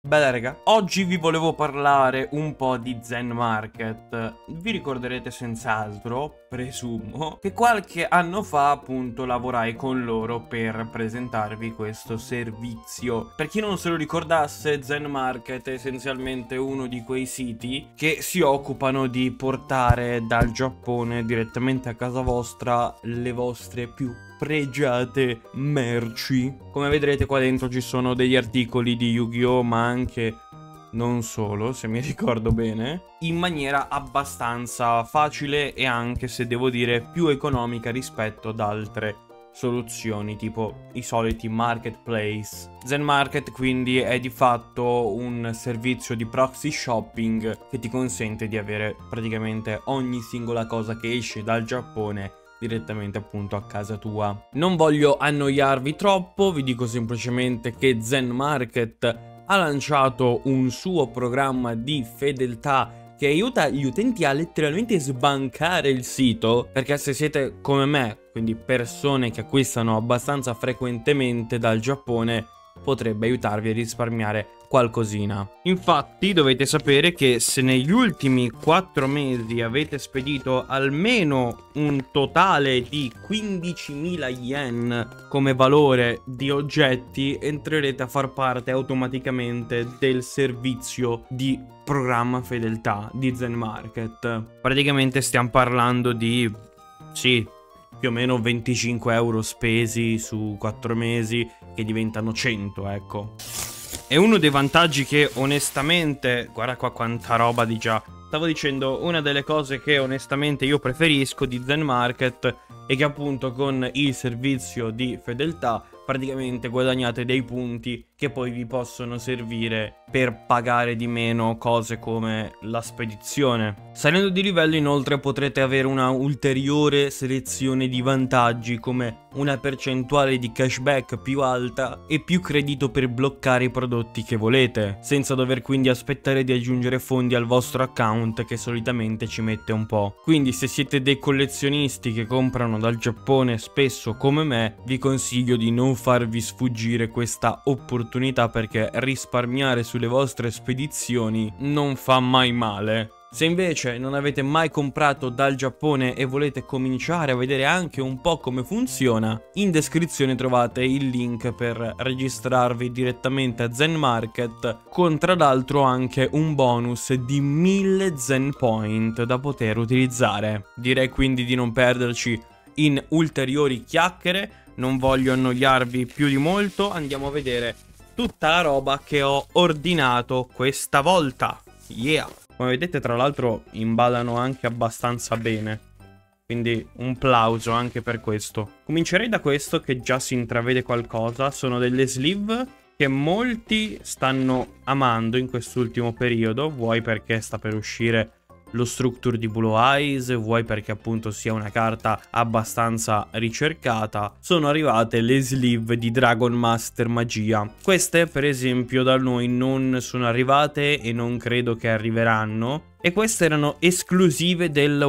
Bella raga, oggi vi volevo parlare un po' di Zen Market. Vi ricorderete senz'altro, presumo, che qualche anno fa appunto lavorai con loro per presentarvi questo servizio. Per chi non se lo ricordasse, Zen Market è essenzialmente uno di quei siti che si occupano di portare dal Giappone direttamente a casa vostra le vostre più pregiate merci. Come vedrete qua dentro ci sono degli articoli di Yu-Gi-Oh, ma anche non solo, se mi ricordo bene, in maniera abbastanza facile e anche, se devo dire, più economica rispetto ad altre soluzioni, tipo i soliti marketplace. Zen Market quindi è di fatto un servizio di proxy shopping che ti consente di avere praticamente ogni singola cosa che esce dal Giappone direttamente appunto a casa tua. Non voglio annoiarvi troppo, vi dico semplicemente che Zen Market ha lanciato un suo programma di fedeltà che aiuta gli utenti a letteralmente sbancare il sito, perché se siete come me, quindi persone che acquistano abbastanza frequentemente dal Giappone, potrebbe aiutarvi a risparmiare qualcosina. Infatti dovete sapere che se negli ultimi 4 mesi avete spedito almeno un totale di 15.000 yen come valore di oggetti, entrerete a far parte automaticamente del servizio di programma fedeltà di Zen Market. Praticamente stiamo parlando di, sì, più o meno 25 euro spesi su 4 mesi che diventano 100, ecco. E uno dei vantaggi che onestamente, guarda qua quanta roba di già, stavo dicendo, una delle cose che onestamente io preferisco di Zen Market è che appunto con il servizio di fedeltà praticamente guadagnate dei punti che poi vi possono servire per pagare di meno cose come la spedizione. Salendo di livello inoltre potrete avere una ulteriore selezione di vantaggi come una percentuale di cashback più alta e più credito per bloccare i prodotti che volete, senza dover quindi aspettare di aggiungere fondi al vostro account che solitamente ci mette un po'. Quindi se siete dei collezionisti che comprano dal Giappone spesso come me, vi consiglio di non farvi sfuggire questa opportunità, perché risparmiare sulle vostre spedizioni non fa mai male. Se invece non avete mai comprato dal Giappone e volete cominciare a vedere anche un po' come funziona, in descrizione trovate il link per registrarvi direttamente a Zen Market, con tra l'altro anche un bonus di 1000 Zen Point da poter utilizzare. Direi quindi di non perderci in ulteriori chiacchiere, non voglio annoiarvi più di molto, andiamo a vedere tutta la roba che ho ordinato questa volta. Yeah! Come vedete tra l'altro imballano anche abbastanza bene, quindi un plauso anche per questo. Comincerei da questo che già si intravede qualcosa, sono delle sleeve che molti stanno amando in quest'ultimo periodo, vuoi perché sta per uscire lo Structure di Blue Eyes, vuoi perché appunto sia una carta abbastanza ricercata. Sono arrivate le sleeve di Dragon Master Magia. Queste per esempio da noi non sono arrivate e non credo che arriveranno, e queste erano esclusive del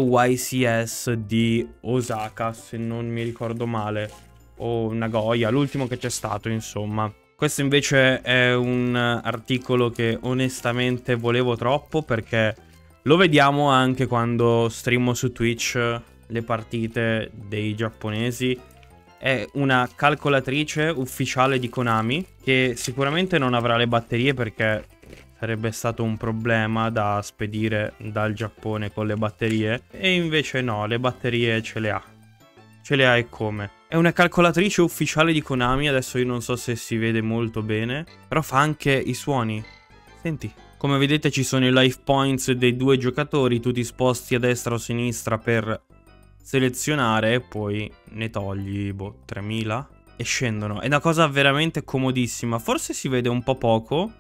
YCS di Osaka, se non mi ricordo male, o Nagoya, l'ultimo che c'è stato insomma. Questo invece è un articolo che onestamente volevo troppo, perché lo vediamo anche quando streamo su Twitch le partite dei giapponesi. È una calcolatrice ufficiale di Konami che sicuramente non avrà le batterie, perché sarebbe stato un problema da spedire dal Giappone con le batterie, e invece no, le batterie ce le ha. Ce le ha e come. È una calcolatrice ufficiale di Konami, adesso io non so se si vede molto bene, però fa anche i suoni. Senti. Come vedete ci sono i life points dei due giocatori, tu ti sposti a destra o a sinistra per selezionare e poi ne togli, boh, 3000 e scendono. È una cosa veramente comodissima, forse si vede un po' poco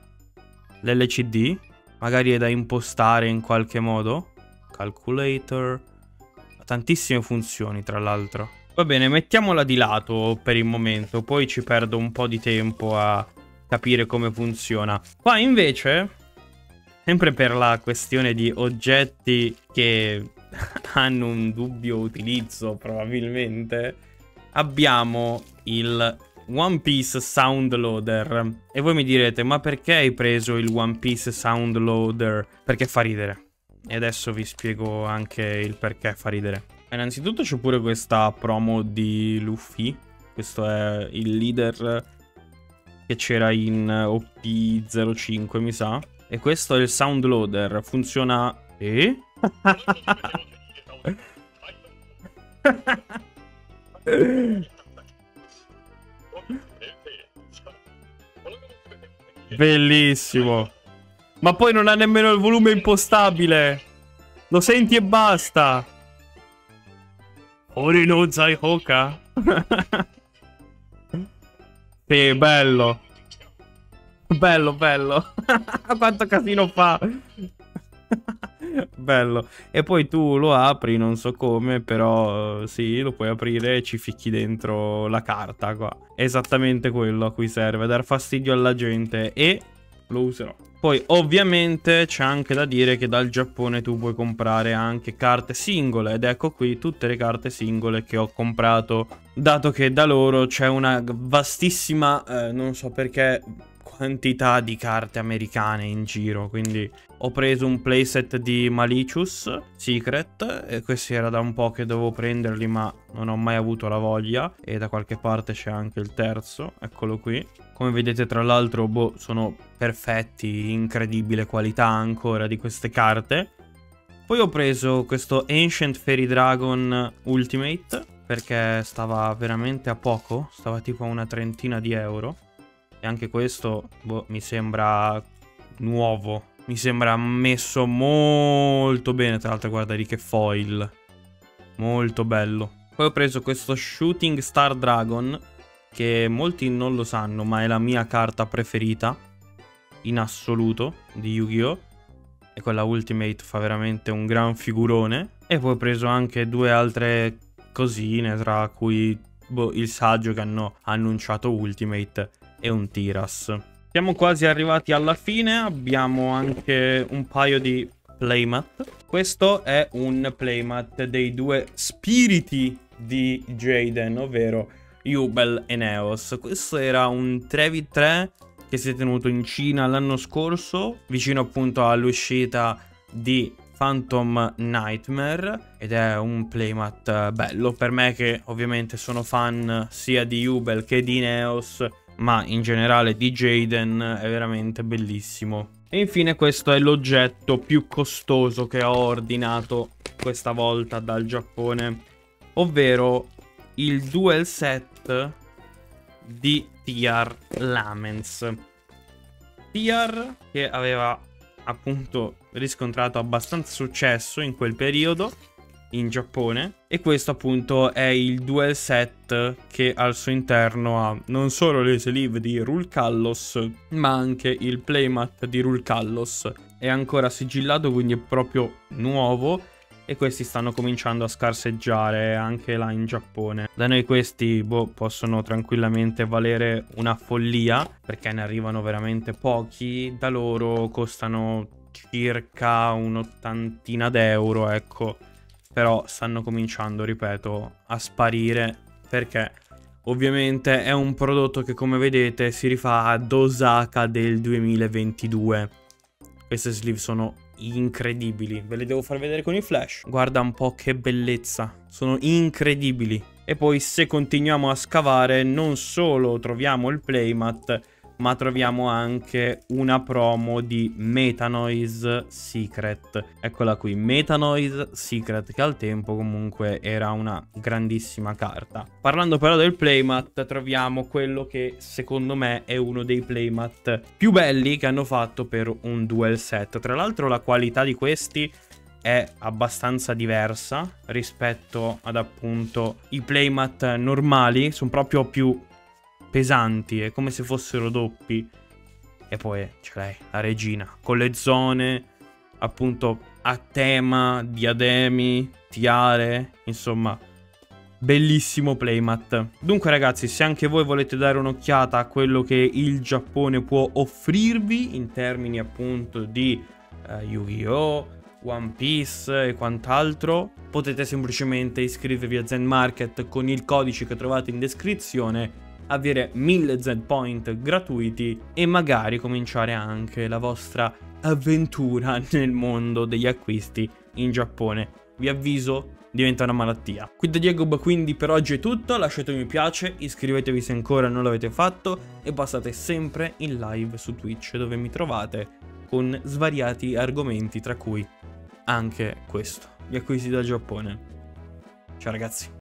l'LCD, magari è da impostare in qualche modo. Calculator, ha tantissime funzioni tra l'altro. Va bene, mettiamola di lato per il momento, poi ci perdo un po' di tempo a capire come funziona. Qua invece, sempre per la questione di oggetti che hanno un dubbio utilizzo probabilmente, abbiamo il One Piece Sound Loader. E voi mi direte, ma perché hai preso il One Piece Sound Loader? Perché fa ridere. E adesso vi spiego anche il perché fa ridere. Innanzitutto c'è pure questa promo di Luffy. Questo è il leader che c'era in OP05, mi sa. E questo è il Sound Loader. Funziona... Bellissimo. Ma poi non ha nemmeno il volume impostabile. Lo senti e basta. Ori no Zai Hoka. Sì, bello. Bello, bello. Quanto casino fa. Bello. E poi tu lo apri, non so come, però sì, lo puoi aprire e ci ficchi dentro la carta qua. È esattamente quello a cui serve, dar fastidio alla gente, e lo userò. Poi ovviamente c'è anche da dire che dal Giappone tu puoi comprare anche carte singole, ed ecco qui tutte le carte singole che ho comprato, dato che da loro c'è una vastissima, non so perché, quantità di carte americane in giro. Quindi ho preso un playset di Malicious Secret, e questi era da un po' che dovevo prenderli ma non ho mai avuto la voglia, e da qualche parte c'è anche il terzo, eccolo qui. Come vedete, tra l'altro, boh, sono perfetti, incredibile qualità ancora di queste carte. Poi ho preso questo Ancient Fairy Dragon Ultimate, perché stava veramente a poco, stava tipo a una trentina di euro. E anche questo, boh, mi sembra nuovo, mi sembra messo molto bene. Tra l'altro guarda lì che foil, molto bello. Poi ho preso questo Shooting Star Dragon, che molti non lo sanno, ma è la mia carta preferita in assoluto di Yu-Gi-Oh! E quella Ultimate fa veramente un gran figurone. E poi ho preso anche due altre cosine, tra cui boh, il saggio che hanno annunciato Ultimate e un Tiras. Siamo quasi arrivati alla fine, abbiamo anche un paio di playmat. Questo è un playmat dei due spiriti di Jaden, ovvero Yubel e Neos. Questo era un 3v3 che si è tenuto in Cina l'anno scorso, vicino appunto all'uscita di Phantom Nightmare, ed è un playmat bello per me, che ovviamente sono fan sia di Yubel che di Neos, ma in generale di Jaden. È veramente bellissimo. E infine questo è l'oggetto più costoso che ho ordinato questa volta dal Giappone, ovvero il dual set di TR Lamens. TR che aveva appunto riscontrato abbastanza successo in quel periodo in Giappone, e questo appunto è il dual set che al suo interno ha non solo le sleeve di Rulcallos, ma anche il playmat di Rulcallos. È ancora sigillato, quindi è proprio nuovo, e questi stanno cominciando a scarseggiare anche là in Giappone. Da noi questi boh, possono tranquillamente valere una follia, perché ne arrivano veramente pochi. Da loro costano circa un'ottantina d'euro, ecco. Però stanno cominciando, ripeto, a sparire, perché ovviamente è un prodotto che, come vedete, si rifà ad Osaka del 2022. Queste sleeve sono incredibili, ve le devo far vedere con il flash. Guarda un po' che bellezza, sono incredibili. E poi se continuiamo a scavare non solo troviamo il playmat, ma troviamo anche una promo di Metanoise Secret. Eccola qui, Metanoise Secret, che al tempo comunque era una grandissima carta. Parlando però del playmat, troviamo quello che secondo me è uno dei playmat più belli che hanno fatto per un dual set. Tra l'altro la qualità di questi è abbastanza diversa rispetto ad appunto i playmat normali, sono proprio più pesanti, è come se fossero doppi. E poi c'è lei, la regina, con le zone appunto a tema, diademi, tiare, insomma bellissimo playmat. Dunque ragazzi, se anche voi volete dare un'occhiata a quello che il Giappone può offrirvi in termini appunto di Yu-Gi-Oh!, One Piece e quant'altro, potete semplicemente iscrivervi a Zen Market con il codice che trovate in descrizione avere 1000 Z-Point gratuiti e magari cominciare anche la vostra avventura nel mondo degli acquisti in Giappone. Vi avviso, diventa una malattia. Qui da Diego, quindi per oggi è tutto, lasciate un mi piace, iscrivetevi se ancora non l'avete fatto e passate sempre in live su Twitch dove mi trovate con svariati argomenti, tra cui anche questo, gli acquisti dal Giappone. Ciao ragazzi.